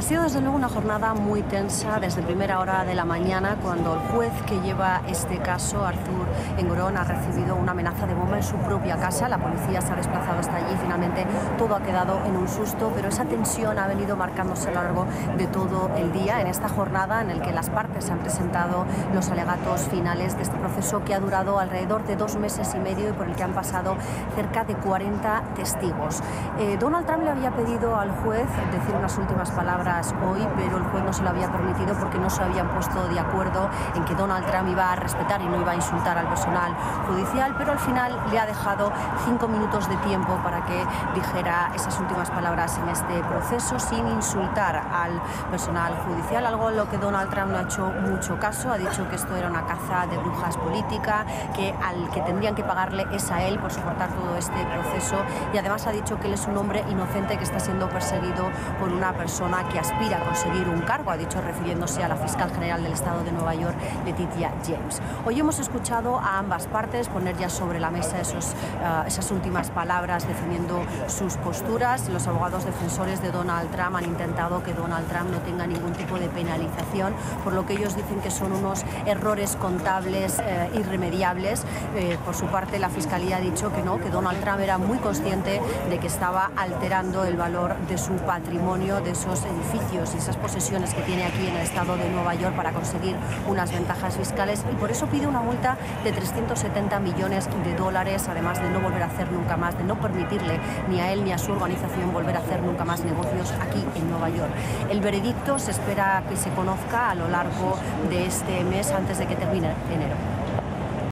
sido desde luego una jornada muy tensa desde primera hora de la mañana, cuando el juez que lleva este caso, Arthur Engoron, ha recibido una amenaza de bomba en su propia casa. La policía se ha desplazado hasta allí. Finalmente todo ha quedado en un susto, pero esa tensión ha venido marcándose a lo largo de todo el día en esta jornada en la que las partes han presentado los alegatos finales de este proceso que ha durado alrededor de 2 meses y medio y por el que han pasado cerca de 40 testigos. Donald Trump le había pedido al juez decir unas últimas palabras hoy, pero el juez no se lo había permitido porque no se habían puesto de acuerdo en que Donald Trump iba a respetar y no iba a insultar al personal judicial, pero al final le ha dejado 5 minutos de tiempo para que dijera esas últimas palabras en este proceso sin insultar al personal judicial, algo en lo que Donald Trump no ha hecho mucho caso. Ha dicho que esto era una caza de brujas política, que al que tendrían que pagarle es a él por soportar todo este proceso, y además ha dicho que él es un hombre inocente que está siendo perseguido por una persona que aspira a conseguir un cargo, ha dicho refiriéndose a la fiscal general del estado de Nueva York, Letitia James. Hoy hemos escuchado a ambas partes poner ya sobre la mesa esas últimas palabras defendiendo sus posturas. Los abogados defensores de Donald Trump han intentado que Donald Trump no tenga ningún tipo de penalización, por lo que ellos dicen que son unos errores contables irremediables. Por su parte, la fiscalía ha dicho que no, que Donald Trump era muy consciente de que estaba alterando el valor de su patrimonio, de esos edificios y esas posesiones que tiene aquí en el estado de Nueva York para conseguir unas ventajas fiscales, y por eso pide una multa de 370 millones de dólares, además de no volver a hacer nunca más, de no permitirle ni a él ni a su organización volver a hacer nunca más negocios aquí en Nueva York. El veredicto se espera que se conozca a lo largo de este mes, antes de que termine enero.